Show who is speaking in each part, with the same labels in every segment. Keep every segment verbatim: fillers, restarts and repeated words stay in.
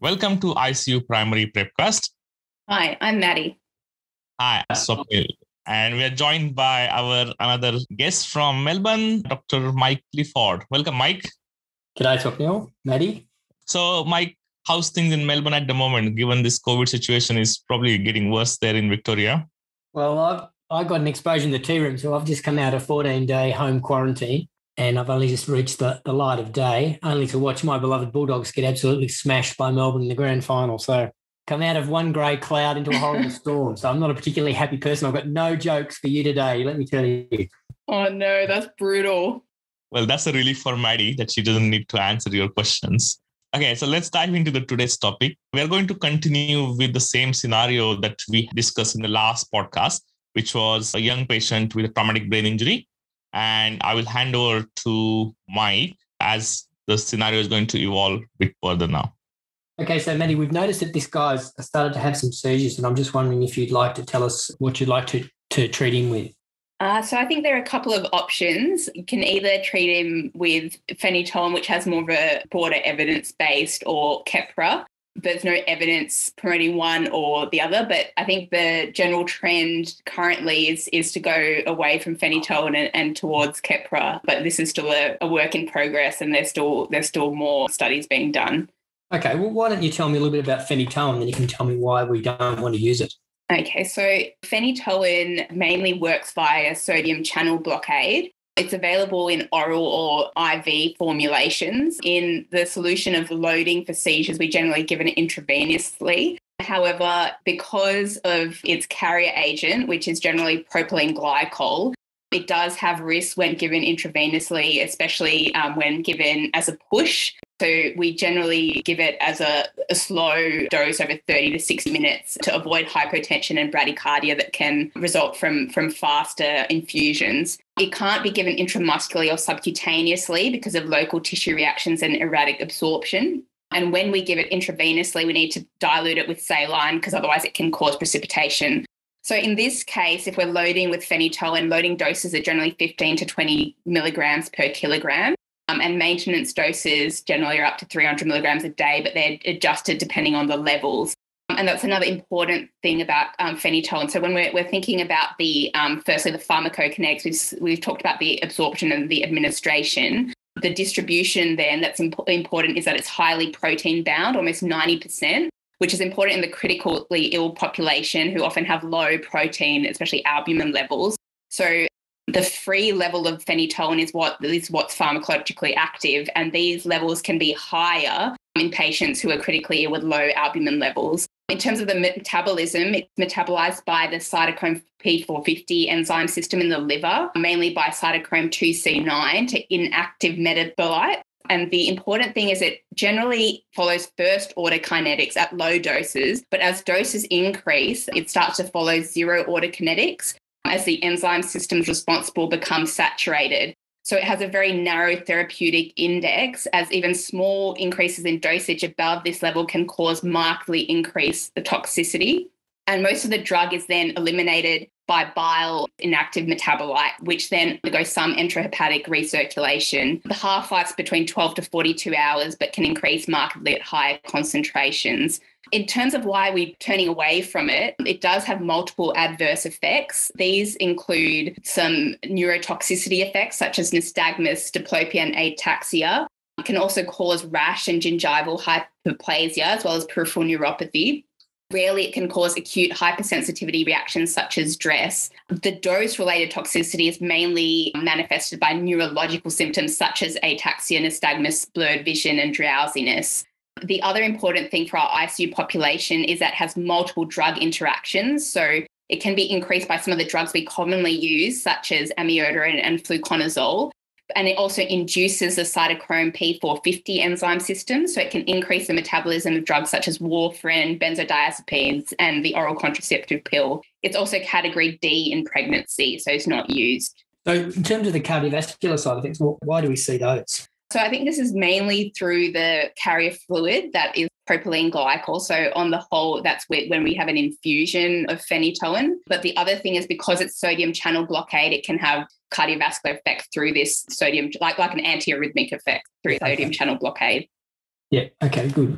Speaker 1: Welcome to I C U Primary Prepcast.
Speaker 2: Hi, I'm Maddie.
Speaker 1: Hi, Swapnil. And we are joined by our another guest from Melbourne, Doctor Mike Clifford. Welcome, Mike.
Speaker 3: G'day, Swapnil. Maddie.
Speaker 1: So, Mike, how's things in Melbourne at the moment, given this COVID situation is probably getting worse there in Victoria?
Speaker 3: Well, I've I got an exposure in the tea room, so I've just come out of fourteen-day home quarantine and I've only just reached the, the light of day, only to watch my beloved Bulldogs get absolutely smashed by Melbourne in the grand final. So come out of one grey cloud into a horrible storm. So I'm not a particularly happy person. I've got no jokes for you today, let me tell you.
Speaker 2: Oh, no, that's brutal.
Speaker 1: Well, that's a relief for Maddie that she doesn't need to answer your questions. Okay, so let's dive into the today's topic. We're going to continue with the same scenario that we discussed in the last podcast, which was a young patient with a traumatic brain injury. And I will hand over to Mike as the scenario is going to evolve a bit further now.
Speaker 3: Okay, so Maddie, we've noticed that this guy's started to have some seizures, and I'm just wondering if you'd like to tell us what you'd like to, to treat him with.
Speaker 2: Uh, so I think there are a couple of options. You can either treat him with phenytoin, which has more of a broader evidence-based, or Keppra. There's no evidence promoting one or the other, but I think the general trend currently is is to go away from phenytoin and, and towards Keppra. But this is still a, a work in progress, and there's still there's still more studies being done.
Speaker 3: Okay, well, why don't you tell me a little bit about phenytoin, and then you can tell me why we don't want to use it.
Speaker 2: Okay, so phenytoin mainly works via sodium channel blockade. It's available in oral or I V formulations. In the solution of loading for seizures, we generally give it intravenously. However, because of its carrier agent, which is generally propylene glycol, it does have risks when given intravenously, especially um, when given as a push. So we generally give it as a, a slow dose over thirty to sixty minutes to avoid hypotension and bradycardia that can result from, from faster infusions. It can't be given intramuscularly or subcutaneously because of local tissue reactions and erratic absorption. And when we give it intravenously, we need to dilute it with saline because otherwise it can cause precipitation. So in this case, if we're loading with phenytoin, loading doses are generally fifteen to twenty milligrams per kilogram. Um, and maintenance doses generally are up to three hundred milligrams a day, but they're adjusted depending on the levels. Um, and that's another important thing about um, phenytoin. So when we're, we're thinking about the, um, firstly, the pharmacokinetics, we've, we've talked about the absorption and the administration. The distribution then that's imp- important is that it's highly protein bound, almost ninety percent, which is important in the critically ill population who often have low protein, especially albumin levels. So the free level of phenytoin is what is what's pharmacologically active, and these levels can be higher in patients who are critically ill with low albumin levels. In terms of the metabolism, it's metabolized by the cytochrome P four fifty enzyme system in the liver, mainly by cytochrome two C nine to inactive metabolite. And the important thing is it generally follows first order kinetics at low doses, but as doses increase, it starts to follow zero order kinetics as the enzyme systems responsible become saturated. So it has a very narrow therapeutic index, as even small increases in dosage above this level can cause markedly increase the toxicity. And most of the drug is then eliminated by bile inactive metabolite, which then undergoes some intrahepatic recirculation. The half-life's between twelve to forty-two hours, but can increase markedly at higher concentrations. In terms of why we're turning away from it, it does have multiple adverse effects. These include some neurotoxicity effects such as nystagmus, diplopia and ataxia. It can also cause rash and gingival hyperplasia as well as peripheral neuropathy. Rarely it can cause acute hypersensitivity reactions such as stress. The dose-related toxicity is mainly manifested by neurological symptoms such as ataxia, nystagmus, blurred vision and drowsiness. The other important thing for our I C U population is that it has multiple drug interactions. So it can be increased by some of the drugs we commonly use, such as amiodarone and fluconazole. And it also induces the cytochrome P four fifty enzyme system, so it can increase the metabolism of drugs such as warfarin, benzodiazepines, and the oral contraceptive pill. It's also category D in pregnancy, so it's not used.
Speaker 3: So in terms of the cardiovascular side of things, why do we see those?
Speaker 2: So I think this is mainly through the carrier fluid that is propylene glycol. So on the whole, that's when we have an infusion of phenytoin. But the other thing is because it's sodium channel blockade, it can have cardiovascular effect through this sodium, like, like an antiarrhythmic effect through
Speaker 3: Okay.
Speaker 2: sodium channel blockade.
Speaker 3: Yeah, okay, good.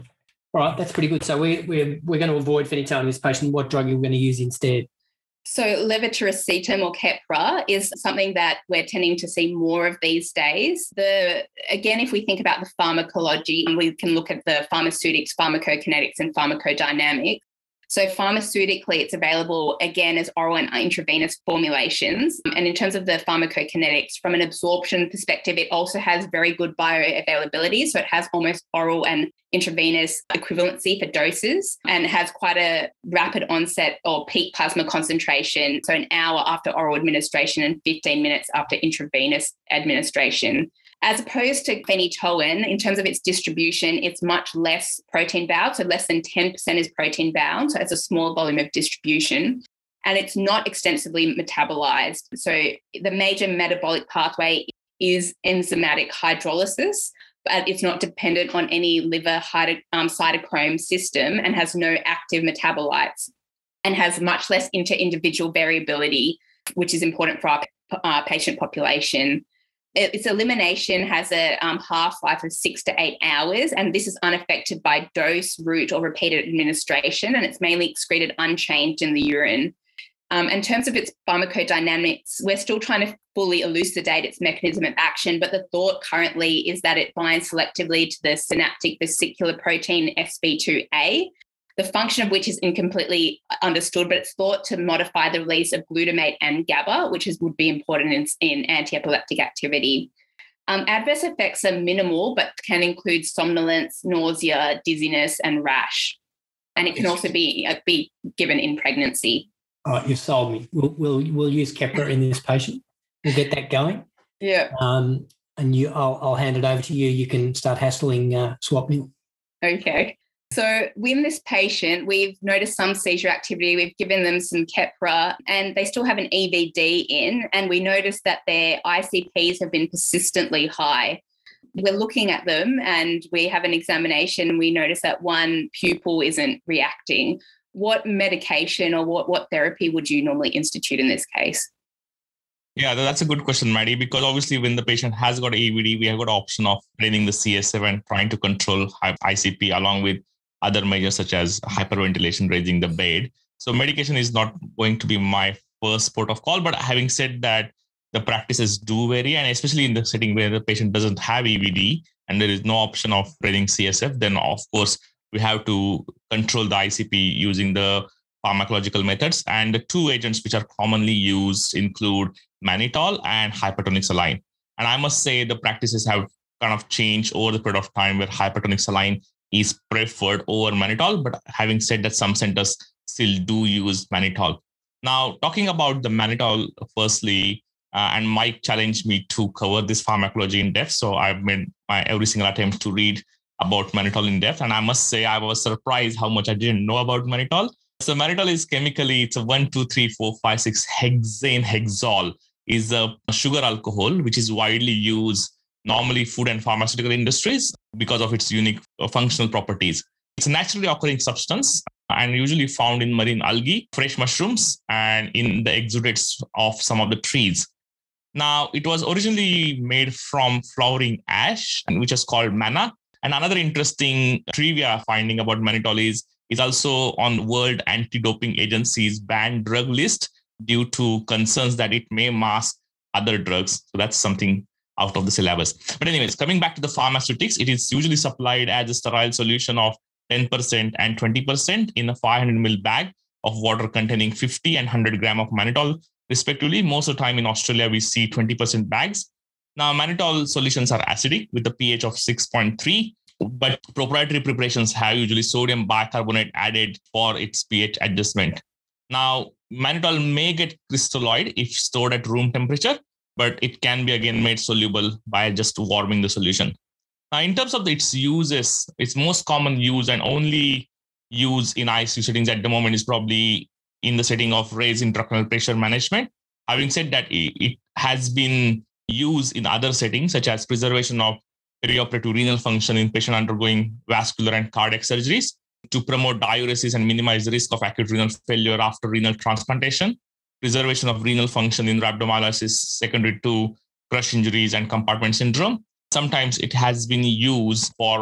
Speaker 3: All right, that's pretty good. So we, we're, we're going to avoid phenytoin in this patient. What drug are we going to use instead?
Speaker 2: So levetiracetam or Keppra is something that we're tending to see more of these days. The again, if we think about the pharmacology, we can look at the pharmaceutics, pharmacokinetics, and pharmacodynamics. So pharmaceutically, it's available, again, as oral and intravenous formulations. And in terms of the pharmacokinetics, from an absorption perspective, it also has very good bioavailability. So it has almost oral and intravenous equivalency for doses and has quite a rapid onset or peak plasma concentration. So an hour after oral administration and fifteen minutes after intravenous administration. As opposed to phenytoin, in terms of its distribution, it's much less protein bound, so less than ten percent is protein bound, so it's a small volume of distribution, and it's not extensively metabolized. So the major metabolic pathway is enzymatic hydrolysis, but it's not dependent on any liver um, cytochrome system and has no active metabolites and has much less inter-individual variability, which is important for our uh, patient population. Its elimination has a um, half-life of six to eight hours, and this is unaffected by dose, route, or repeated administration, and it's mainly excreted unchanged in the urine. Um, in terms of its pharmacodynamics, we're still trying to fully elucidate its mechanism of action, but the thought currently is that it binds selectively to the synaptic vesicular protein S B two A, the function of which is incompletely understood, but it's thought to modify the release of glutamate and GABA, which is, would be important in, in anti-epileptic activity. Um, adverse effects are minimal, but can include somnolence, nausea, dizziness, and rash. And it can also be, uh, be given in pregnancy.
Speaker 3: All right, you've sold me. We'll, we'll, we'll use Keppra in this patient. We'll get that going.
Speaker 2: Yeah.
Speaker 3: Um, and you, I'll, I'll hand it over to you. You can start hassling uh, Swapnil.
Speaker 2: Okay. So in this patient, we've noticed some seizure activity. We've given them some Keppra and they still have an E V D in, and we noticed that their I C Ps have been persistently high. We're looking at them and we have an examination and we notice that one pupil isn't reacting. What medication or what, what therapy would you normally institute in this case?
Speaker 1: Yeah, that's a good question, Maddie, because obviously when the patient has got E V D, we have got option of draining the C S F and trying to control I C P along with other measures such as hyperventilation, raising the bed. So medication is not going to be my first port of call, but having said that, the practices do vary, and especially in the setting where the patient doesn't have E V D and there is no option of raising C S F, then of course we have to control the I C P using the pharmacological methods. And the two agents which are commonly used include mannitol and hypertonic saline. And I must say the practices have kind of changed over the period of time where hypertonic saline is preferred over mannitol. But having said that, some centers still do use mannitol. Now, talking about the mannitol, firstly, uh, and Mike challenged me to cover this pharmacology in depth. So I've made my every single attempt to read about mannitol in depth. And I must say, I was surprised how much I didn't know about mannitol. So mannitol is chemically, it's a one, two, three, four, five, six hexane hexol is a sugar alcohol, which is widely used normally food and pharmaceutical industries because of its unique functional properties. It's a naturally occurring substance and usually found in marine algae, fresh mushrooms, and in the exudates of some of the trees. Now, it was originally made from flowering ash, which is called manna. And another interesting trivia finding about mannitol is is also on World Anti-Doping Agency's banned drug list due to concerns that it may mask other drugs. So that's something out of the syllabus. But anyways, coming back to the pharmaceutics, it is usually supplied as a sterile solution of ten percent and twenty percent in a five hundred milliliter bag of water containing fifty and one hundred grams of mannitol, respectively. Most of the time in Australia, we see twenty percent bags. Now, mannitol solutions are acidic with a pH of six point three, but proprietary preparations have usually sodium bicarbonate added for its pH adjustment. Now, mannitol may get crystalloid if stored at room temperature, but it can be again made soluble by just warming the solution. Now, in terms of its uses, its most common use and only use in I C U settings at the moment is probably in the setting of raised intracranial pressure management. Having said that, it has been used in other settings, such as preservation of perioperative renal function in patients undergoing vascular and cardiac surgeries, to promote diuresis and minimize the risk of acute renal failure after renal transplantation, preservation of renal function in rhabdomyolysis secondary to crush injuries and compartment syndrome. Sometimes it has been used for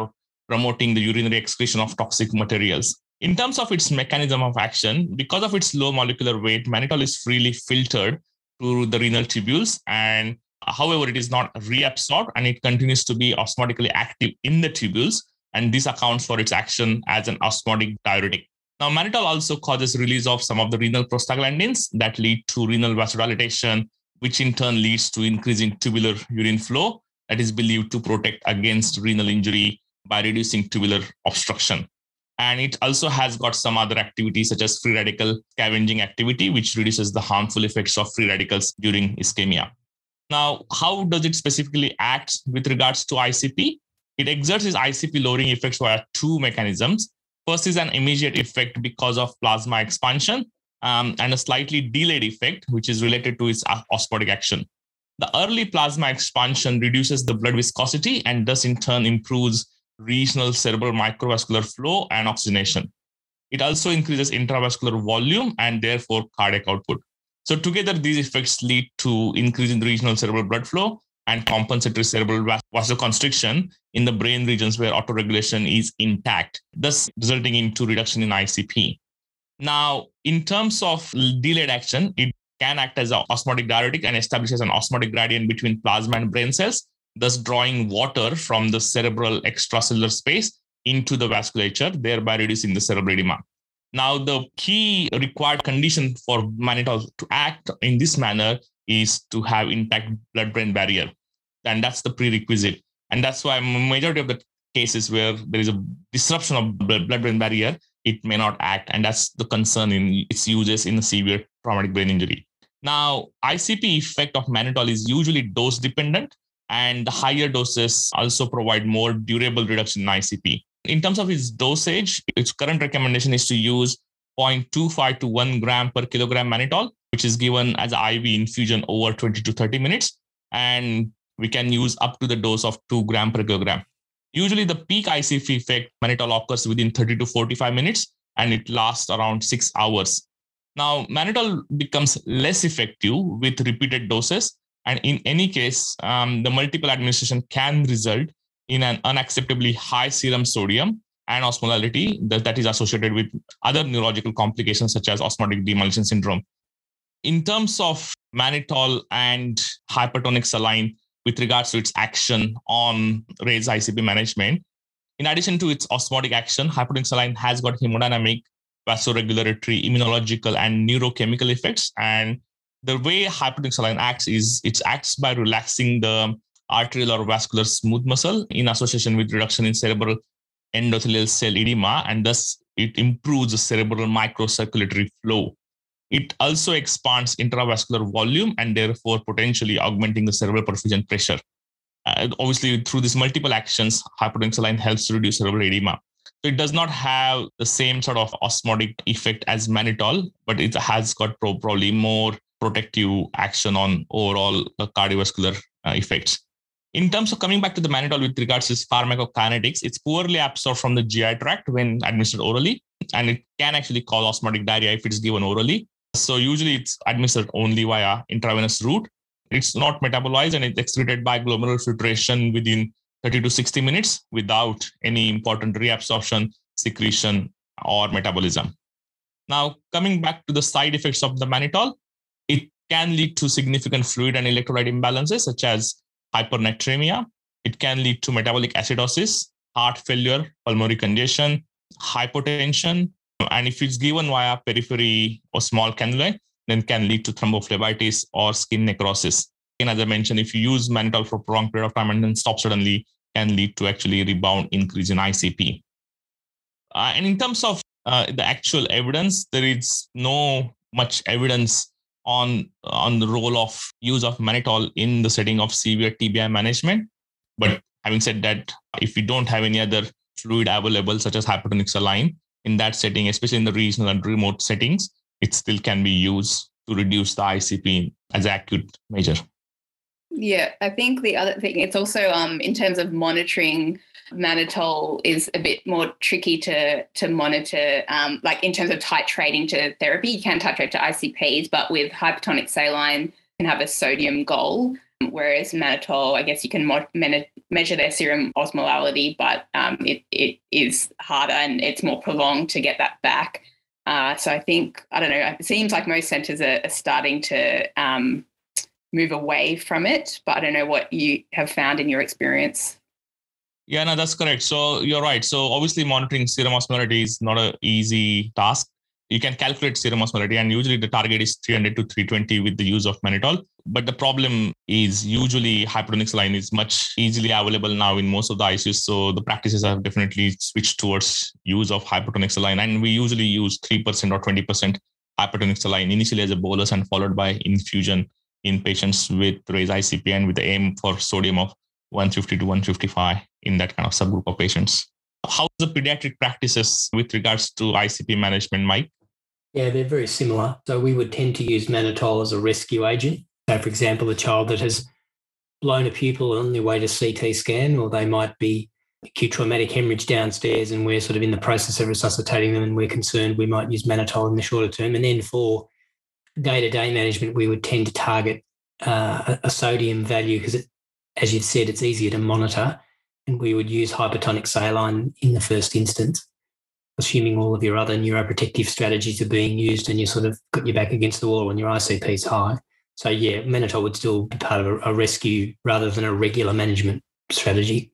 Speaker 1: promoting the urinary excretion of toxic materials. In terms of its mechanism of action, because of its low molecular weight, mannitol is freely filtered through the renal tubules, and however, it is not reabsorbed and it continues to be osmotically active in the tubules, and this accounts for its action as an osmotic diuretic. Now, mannitol also causes release of some of the renal prostaglandins that lead to renal vasodilatation, which in turn leads to increase in tubular urine flow that is believed to protect against renal injury by reducing tubular obstruction. And it also has got some other activities such as free radical scavenging activity, which reduces the harmful effects of free radicals during ischemia. Now, how does it specifically act with regards to I C P? It exerts its I C P lowering effects via two mechanisms. First is an immediate effect because of plasma expansion, um, and a slightly delayed effect, which is related to its osmotic action. The early plasma expansion reduces the blood viscosity and thus in turn improves regional cerebral microvascular flow and oxygenation. It also increases intravascular volume and therefore cardiac output. So together, these effects lead to increase in the regional cerebral blood flow and compensatory cerebral vasoconstriction in the brain regions where autoregulation is intact, thus resulting into reduction in I C P. Now, in terms of delayed action, it can act as an osmotic diuretic and establishes an osmotic gradient between plasma and brain cells, thus drawing water from the cerebral extracellular space into the vasculature, thereby reducing the cerebral edema. Now, the key required condition for mannitol to act in this manner is to have intact blood-brain barrier. And that's the prerequisite. And that's why majority of the cases where there is a disruption of blood-brain barrier, it may not act. And that's the concern in its uses in a severe traumatic brain injury. Now, I C P effect of mannitol is usually dose dependent, and the higher doses also provide more durable reduction in I C P. In terms of its dosage, its current recommendation is to use zero point two five to one gram per kilogram mannitol, which is given as I V infusion over twenty to thirty minutes. And we can use up to the dose of two gram per kilogram. Usually the peak I C P effect mannitol occurs within thirty to forty-five minutes, and it lasts around six hours. Now, mannitol becomes less effective with repeated doses. And in any case, um, the multiple administration can result in an unacceptably high serum sodium and osmolality that, that is associated with other neurological complications such as osmotic demyelination syndrome. In terms of mannitol and hypertonic saline with regards to its action on raised I C P management, in addition to its osmotic action, hypertonic saline has got hemodynamic, vasoregulatory, immunological, and neurochemical effects. And the way hypertonic saline acts is it acts by relaxing the arterial or vascular smooth muscle in association with reduction in cerebral endothelial cell edema, and thus it improves the cerebral microcirculatory flow. It also expands intravascular volume and therefore potentially augmenting the cerebral perfusion pressure. Uh, obviously, through these multiple actions, hypertonic saline helps to reduce cerebral edema. So it does not have the same sort of osmotic effect as mannitol, but it has got pro- probably more protective action on overall uh, cardiovascular uh, effects. In terms of coming back to the mannitol with regards to its pharmacokinetics, it's poorly absorbed from the G I tract when administered orally, and it can actually cause osmotic diarrhea if it's given orally. So usually it's administered only via intravenous route. It's not metabolized and it's excreted by glomerular filtration within thirty to sixty minutes without any important reabsorption, secretion, or metabolism. Now, coming back to the side effects of the mannitol, it can lead to significant fluid and electrolyte imbalances such as hypernatremia. It can lead to metabolic acidosis, heart failure, pulmonary congestion, hypotension, and if it's given via periphery or small cannulae, then can lead to thrombophlebitis or skin necrosis. And as I mentioned, if you use mannitol for a prolonged period of time and then stop suddenly, can lead to actually rebound increase in I C P. Uh, and in terms of uh, the actual evidence, there is no much evidence on, on the role of use of mannitol in the setting of severe T B I management. But having said that, if we don't have any other fluid available, such as hypertonic saline, in that setting, especially in the regional and remote settings, it still can be used to reduce the I C P as an acute measure.
Speaker 2: Yeah, I think the other thing, it's also um, in terms of monitoring, mannitol is a bit more tricky to to monitor, um, like in terms of titrating to therapy. You can titrate to I C Ps, but with hypertonic saline, you can have a sodium goal. whereas mannitol, I guess you can mo- me- measure their serum osmolality, but um, it, it is harder and it's more prolonged to get that back. Uh, so I think, I don't know, it seems like most centres are, are starting to um, move away from it, but I don't know what you have found in your experience.
Speaker 1: Yeah, no, that's correct. So you're right. So obviously monitoring serum osmolality is not an easy task. You can calculate serum osmolality, and usually the target is three hundred to three twenty with the use of mannitol. But the problem is usually hypertonic saline is much easily available now in most of the I C Us. So the practices have definitely switched towards use of hypertonic saline. And we usually use three percent or twenty percent hypertonic saline initially as a bolus and followed by infusion in patients with raised I C P and with the aim for sodium of one fifty to one fifty-five in that kind of subgroup of patients. How's the pediatric practices with regards to I C P management, Mike?
Speaker 3: Yeah, they're very similar. So we would tend to use mannitol as a rescue agent. So, for example, a child that has blown a pupil on their way to C T scan, or they might be acute traumatic hemorrhage downstairs and we're sort of in the process of resuscitating them and we're concerned, we might use mannitol in the shorter term. And then for day-to-day management, we would tend to target uh, a sodium value because, as you've said, it's easier to monitor, and we would use hypertonic saline in the first instance, assuming all of your other neuroprotective strategies are being used and you sort of got your back against the wall when your I C P is high. So, yeah, mannitol would still be part of a, a rescue rather than a regular management strategy.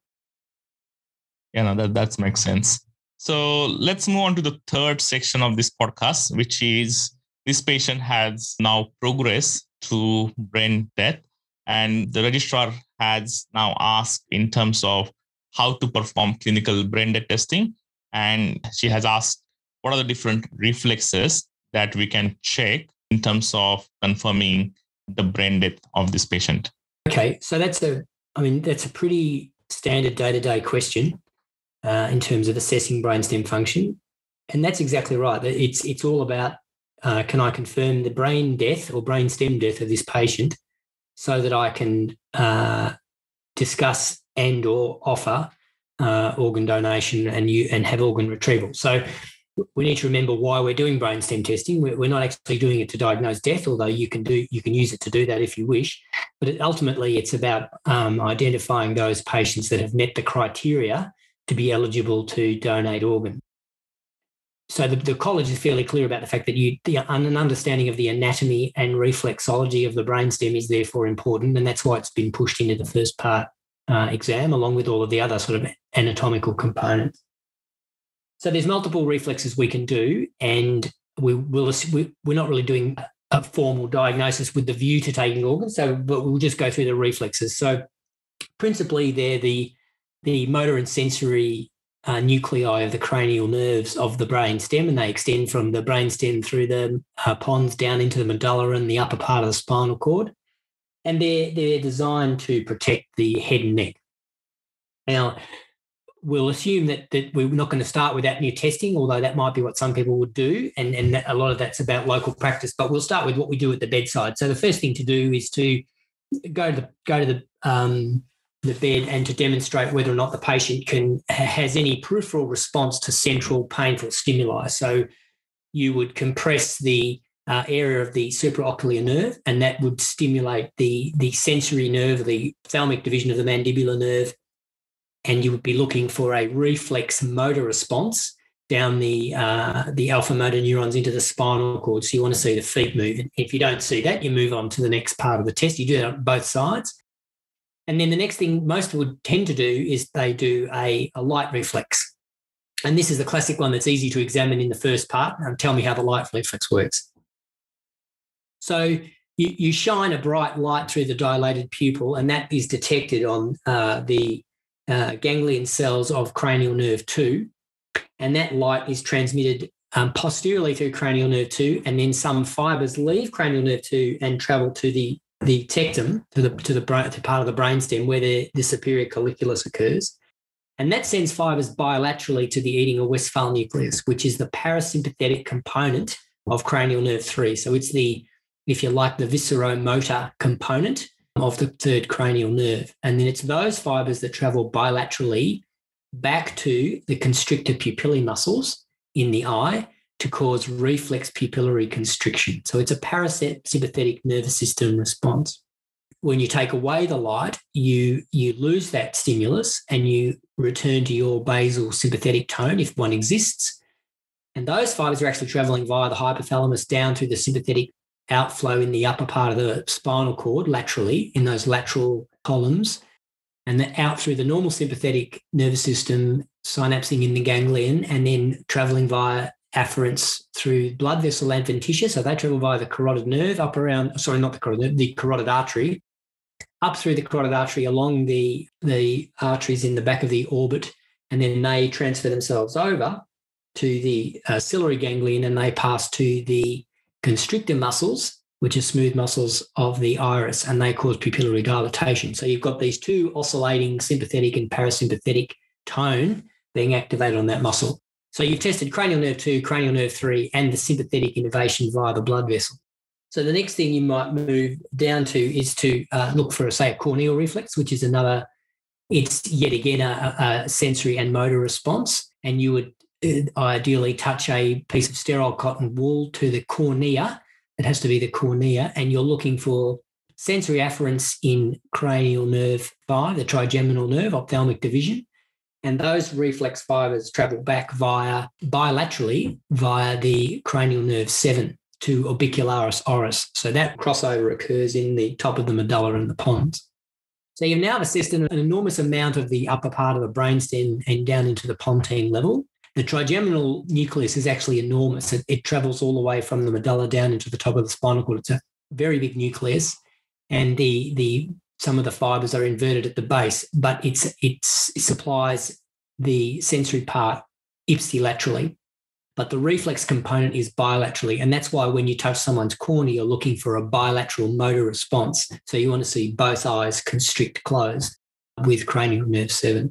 Speaker 1: Yeah, no, that, that makes sense. So let's move on to the third section of this podcast, which is this patient has now progressed to brain death, and the registrar has now asked in terms of how to perform clinical brain death testing. And she has asked what are the different reflexes that we can check in terms of confirming the brain death of this patient.
Speaker 3: Okay, so that's a, I mean, that's a pretty standard day-to-day question uh, in terms of assessing brainstem function. And that's exactly right. It's, it's all about, uh, can I confirm the brain death or brainstem death of this patient so that I can uh, discuss and or offer uh, organ donation and you and have organ retrieval. So we need to remember why we're doing brainstem testing. We're not actually doing it to diagnose death, although you can do you can use it to do that if you wish. But it, ultimately, it's about um, identifying those patients that have met the criteria to be eligible to donate organ. So the, the college is fairly clear about the fact that you the, an understanding of the anatomy and reflexology of the brainstem is therefore important, and that's why it's been pushed into the first part uh, exam, along with all of the other sort of anatomical components. So there's multiple reflexes we can do, and we will we, we're not really doing a formal diagnosis with the view to taking organs. So, but we'll just go through the reflexes. So, principally, they're the the motor and sensory uh, nuclei of the cranial nerves of the brainstem, and they extend from the brainstem through the uh, pons down into the medulla and the upper part of the spinal cord, and they're they're designed to protect the head and neck. Now, we'll assume that, that we're not going to start with that new testing, although that might be what some people would do, and, and a lot of that's about local practice. But we'll start with what we do at the bedside. So the first thing to do is to go to the go to the um, the bed and to demonstrate whether or not the patient can has any peripheral response to central painful stimuli. So you would compress the uh, area of the supraocular nerve, and that would stimulate the the sensory nerve, the ophthalmic division of the mandibular nerve. And you would be looking for a reflex motor response down the uh, the alpha motor neurons into the spinal cord. So you want to see the feet move. And if you don't see that, you move on to the next part of the test. You do that on both sides. And then the next thing most would tend to do is they do a, a light reflex. And this is the classic one that's easy to examine in the first part. And tell me how the light reflex works. So you, you shine a bright light through the dilated pupil, and that is detected on uh, the Uh, ganglion cells of cranial nerve two, and that light is transmitted um, posteriorly through cranial nerve two, and then some fibres leave cranial nerve two and travel to the the tectum, to the to the brain, to part of the brainstem where the, the superior colliculus occurs, and that sends fibres bilaterally to the eating or Westphal nucleus, which is the parasympathetic component of cranial nerve three. So it's the, if you like, the visceromotor component of the third cranial nerve. And then it's those fibres that travel bilaterally back to the constrictor pupillae muscles in the eye to cause reflex pupillary constriction. So it's a parasympathetic nervous system response. when you take away the light, you you lose that stimulus and you return to your basal sympathetic tone if one exists. And those fibers are actually traveling via the hypothalamus down through the sympathetic outflow in the upper part of the spinal cord laterally in those lateral columns, and then out through the normal sympathetic nervous system, synapsing in the ganglion, and then traveling via afferents through blood vessel adventitia. So they travel via the carotid nerve up around, sorry, not the carotid nerve, the carotid artery, up through the carotid artery along the, the arteries in the back of the orbit, and then they transfer themselves over to the uh, ciliary ganglion, and they pass to the constrictor muscles, which are smooth muscles of the iris, and they cause pupillary dilatation. So you've got these two oscillating sympathetic and parasympathetic tone being activated on that muscle. So you've tested cranial nerve two, cranial nerve three, and the sympathetic innervation via the blood vessel. So the next thing you might move down to is to uh, look for, say, a corneal reflex, which is another, it's yet again a, a sensory and motor response. And you would uh, ideally touch a piece of sterile cotton wool to the cornea. It has to be the cornea, and you're looking for sensory afferents in cranial nerve five, the trigeminal nerve, ophthalmic division. And those reflex fibers travel back via bilaterally via the cranial nerve seven to orbicularis oris. So that crossover occurs in the top of the medulla and the pons. So you've now assessed an, an enormous amount of the upper part of the brainstem and down into the pontine level. The trigeminal nucleus is actually enormous. It, it travels all the way from the medulla down into the top of the spinal cord. It's a very big nucleus, and the the some of the fibers are inverted at the base, but it's it's it supplies the sensory part ipsilaterally, but the reflex component is bilaterally, and that's why when you touch someone's cornea, you're looking for a bilateral motor response. So you want to see both eyes constrict closed with cranial nerve seven.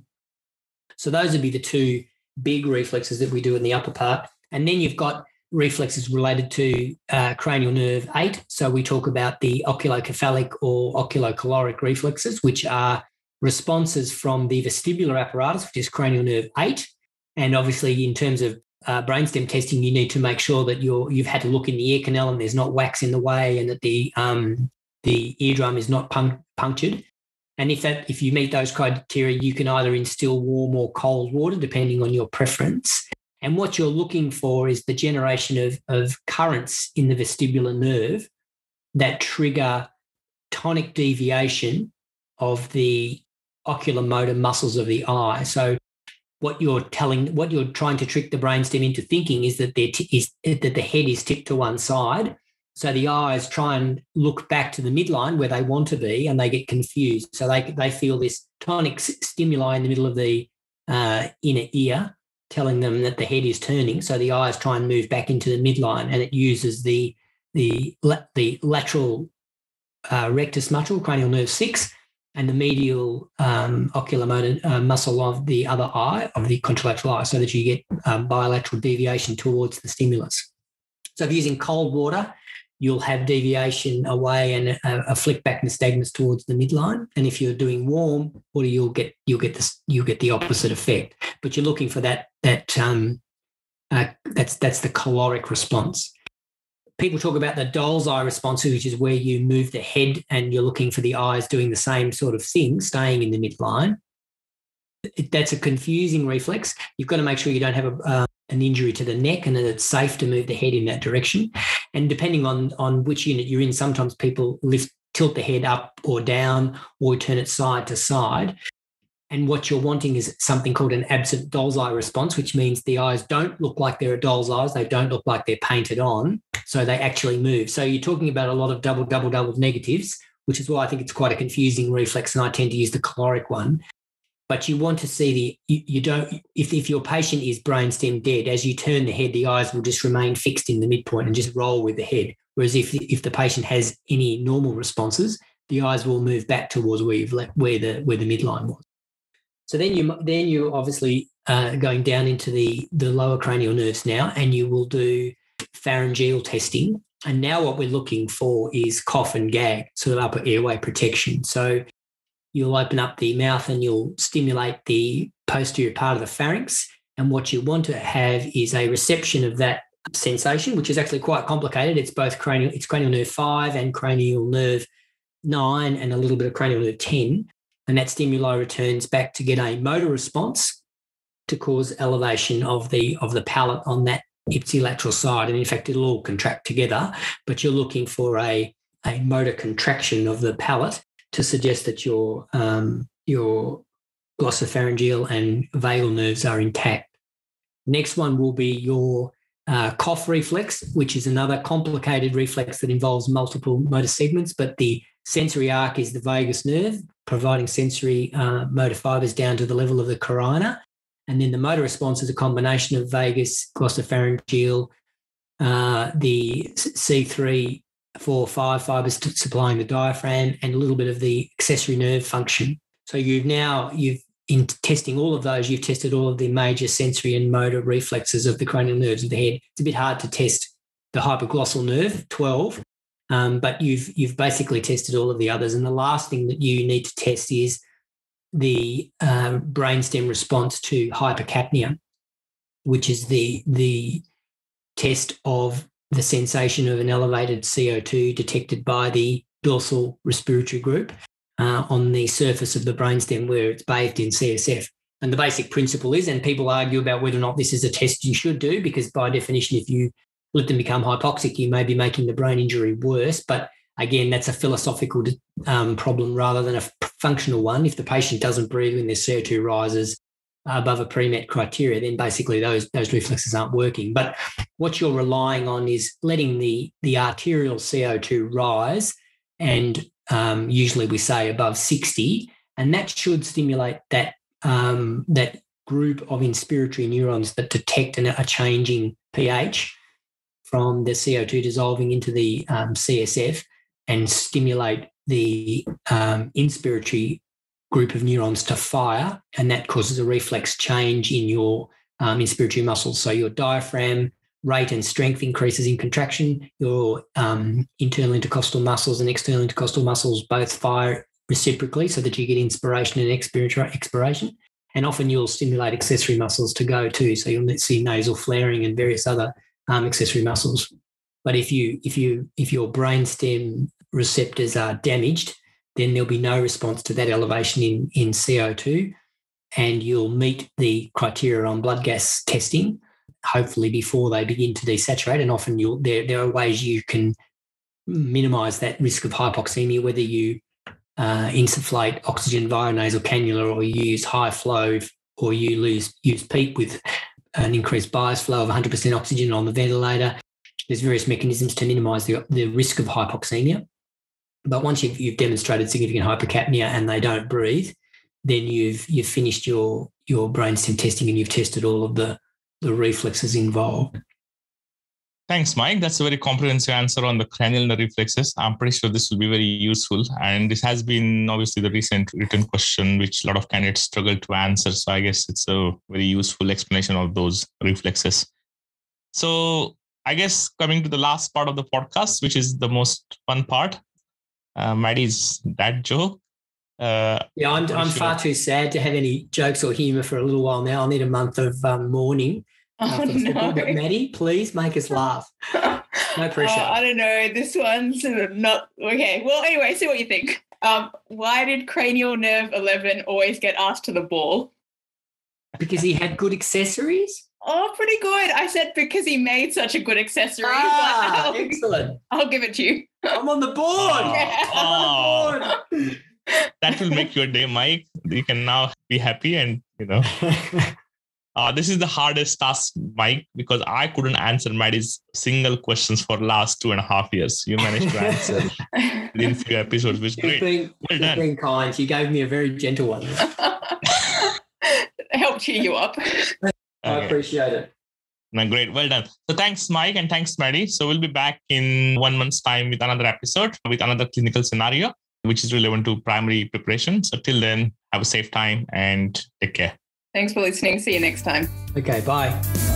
Speaker 3: So those would be the two big reflexes that we do in the upper part. And then you've got reflexes related to uh, cranial nerve eight. So we talk about the oculocephalic or oculocaloric reflexes, which are responses from the vestibular apparatus, which is cranial nerve eight. And obviously in terms of uh, brainstem testing, you need to make sure that you're, you've had to look in the ear canal and there's not wax in the way, and that the um, the eardrum is not punct- punctured. And if that, if you meet those criteria, you can either instill warm or cold water, depending on your preference. And what you're looking for is the generation of, of currents in the vestibular nerve that trigger tonic deviation of the oculomotor muscles of the eye. So what you're telling, what you're trying to trick the brainstem into thinking is that, t- is, that the head is tipped to one side. So the eyes try and look back to the midline where they want to be, and they get confused. So they they feel this tonic stimuli in the middle of the uh, inner ear telling them that the head is turning. So the eyes try and move back into the midline, and it uses the the the lateral uh, rectus muscle, cranial nerve six, and the medial um, oculomotor uh, muscle of the other eye, of the contralateral eye, so that you get um, bilateral deviation towards the stimulus. So if you're using cold water, you'll have deviation away and a, a flick back nystagmus towards the midline. And if you're doing warm water, you'll get you'll get this you'll get the opposite effect. But you're looking for that that um, uh, that's that's the caloric response. People talk about the doll's eye response, which is where you move the head and you're looking for the eyes doing the same sort of thing, staying in the midline. That's a confusing reflex. You've got to make sure you don't have a, uh, an injury to the neck, and that it's safe to move the head in that direction. And depending on, on which unit you're in, sometimes people lift, tilt the head up or down, or turn it side to side. And what you're wanting is something called an absent doll's eye response, which means the eyes don't look like they're a doll's eyes. They don't look like they're painted on, so they actually move. So you're talking about a lot of double, double, double negatives, which is why I think it's quite a confusing reflex, and I tend to use the caloric one. But you want to see the, you, you don't, if, if your patient is brainstem dead, as you turn the head, the eyes will just remain fixed in the midpoint and just roll with the head. Whereas if if the patient has any normal responses, the eyes will move back towards where you've left, where the where the midline was. So then you then you're obviously uh, going down into the, the lower cranial nerves now, and you will do pharyngeal testing. And now what we're looking for is cough and gag, sort of upper airway protection. So you'll open up the mouth and you'll stimulate the posterior part of the pharynx. And what you want to have is a reception of that sensation, which is actually quite complicated. It's both cranial, it's cranial nerve five and cranial nerve nine and a little bit of cranial nerve ten, and that stimuli returns back to get a motor response to cause elevation of the of the palate on that ipsilateral side. And in fact, it'll all contract together, but you're looking for a, a motor contraction of the palate to suggest that your um, your glossopharyngeal and vagal nerves are intact. Next one will be your uh, cough reflex, which is another complicated reflex that involves multiple motor segments, but the sensory arc is the vagus nerve, providing sensory uh, motor fibers down to the level of the carina. And then the motor response is a combination of vagus, glossopharyngeal, uh, the C three, four, five fibers supplying the diaphragm, and a little bit of the accessory nerve function. So you've now, you've in testing all of those, you've tested all of the major sensory and motor reflexes of the cranial nerves of the head. It's a bit hard to test the hypoglossal nerve, twelve, um, but you've you've basically tested all of the others. And the last thing that you need to test is the uh, brainstem response to hypercapnia, which is the the test of the sensation of an elevated C O two detected by the dorsal respiratory group uh, on the surface of the brainstem where it's bathed in C S F. And the basic principle is, and people argue about whether or not this is a test you should do, because by definition, if you let them become hypoxic, you may be making the brain injury worse. But again, that's a philosophical um, problem rather than a functional one. If the patient doesn't breathe when their C O two rises above a pre-met criteria, then basically those, those reflexes aren't working. But what you're relying on is letting the, the arterial C O two rise, and um, usually we say above sixty, and that should stimulate that, um, that group of inspiratory neurons that detect an, a changing pH from the C O two dissolving into the um, C S F, and stimulate the um, inspiratory group of neurons to fire, and that causes a reflex change in your um, inspiratory muscles. So your diaphragm rate and strength increases in contraction, your um, internal intercostal muscles and external intercostal muscles both fire reciprocally so that you get inspiration and expiration. And often you'll stimulate accessory muscles to go too. So you'll see nasal flaring and various other um, accessory muscles. But if you if you if your brainstem receptors are damaged, then there'll be no response to that elevation in, in C O two, and you'll meet the criteria on blood gas testing, hopefully before they begin to desaturate. And often you'll there there are ways you can minimise that risk of hypoxemia, whether you uh, insufflate oxygen via nasal cannula, or you use high flow, or you lose, use PEEP with an increased bias flow of one hundred percent oxygen on the ventilator. There's various mechanisms to minimise the, the risk of hypoxemia. But once you've, you've demonstrated significant hypercapnia and they don't breathe, then you've you've finished your your brainstem testing and you've tested all of the, the reflexes involved.
Speaker 1: Thanks, Mike. That's a very comprehensive answer on the cranial nerve reflexes. I'm pretty sure this will be very useful. And this has been obviously the recent written question, which a lot of candidates struggle to answer. So I guess it's a very useful explanation of those reflexes. So I guess coming to the last part of the podcast, which is the most fun part, uh, Maddie's dad joke. Uh,
Speaker 3: yeah, I'm, I'm sure. far too sad to have any jokes or humour for a little while now. I'll need a month of um, mourning.
Speaker 2: Oh, uh, no.
Speaker 3: But Maddie, please make us laugh. No pressure.
Speaker 2: Uh, I don't know. This one's not okay. Well, anyway, see what you think. Um, why did cranial nerve eleven always get asked to the ball?
Speaker 3: Because he had good accessories.
Speaker 2: Oh, pretty good. I said because he made such a good accessory.
Speaker 3: Ah, I'll, excellent.
Speaker 2: I'll give it to you.
Speaker 3: I'm on the board.
Speaker 1: Oh,
Speaker 2: yeah.
Speaker 1: oh.
Speaker 3: I'm on the board.
Speaker 1: That will make your day, Mike. You can now be happy and, you know. Uh, this is the hardest task, Mike, because I couldn't answer Maddie's single questions for last two and a half years. You managed to answer within a few episodes, which is great.
Speaker 3: Been,
Speaker 1: well done.
Speaker 3: Been kind. You gave me a very gentle one.
Speaker 2: Help cheer you up.
Speaker 3: I okay. appreciate it.
Speaker 1: No, great. Well done. So thanks, Mike, and thanks, Maddie. So we'll be back in one month's time with another episode, with another clinical scenario, which is relevant to primary preparation. So till then, have a safe time and take care.
Speaker 2: Thanks for listening. See you next time.
Speaker 3: Okay, bye.